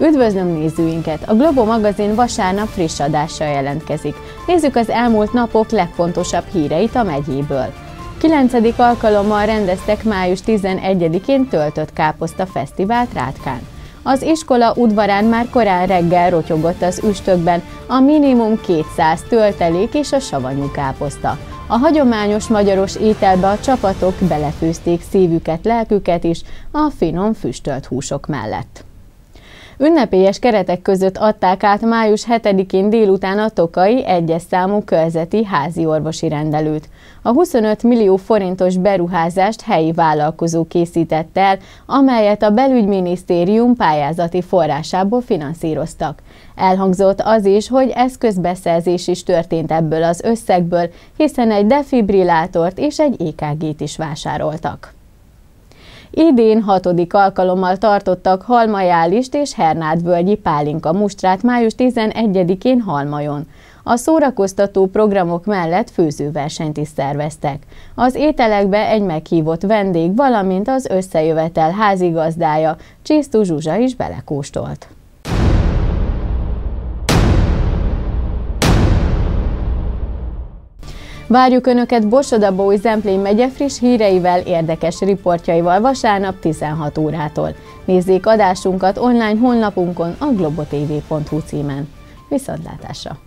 Üdvözlöm nézőinket! A Globo magazin vasárnap friss adással jelentkezik. Nézzük az elmúlt napok legfontosabb híreit a megyéből. 9. alkalommal rendeztek május 11-én Töltött káposzta fesztivált Rátkán. Az iskola udvarán már korán reggel rotyogott az üstökben a minimum 200 töltelék és a savanyú káposzta. A hagyományos magyaros ételbe a csapatok belefőzték szívüket, lelküket is a finom füstölt húsok mellett. Ünnepélyes keretek között adták át május 7-én délután a tokaji 1-es számú körzeti háziorvosi rendelőt. A 25 millió forintos beruházást helyi vállalkozó készített el, amelyet a belügyminisztérium pályázati forrásából finanszíroztak. Elhangzott az is, hogy eszközbeszerzés is történt ebből az összegből, hiszen egy defibrillátort és egy EKG-t is vásároltak. Idén 6. alkalommal tartottak halmajálist és hernádvölgyi pálinka mustrát május 11-én Halmajon. A szórakoztató programok mellett főzőversenyt is szerveztek. Az ételekbe egy meghívott vendég, valamint az összejövetel házigazdája, Csisztú Zsuzsa is belekóstolt. Várjuk Önöket Borsod-Abaúj-Zemplén megye friss híreivel, érdekes riportjaival vasárnap 16 órától. Nézzék adásunkat online honlapunkon a globotv.hu címen. Viszontlátásra!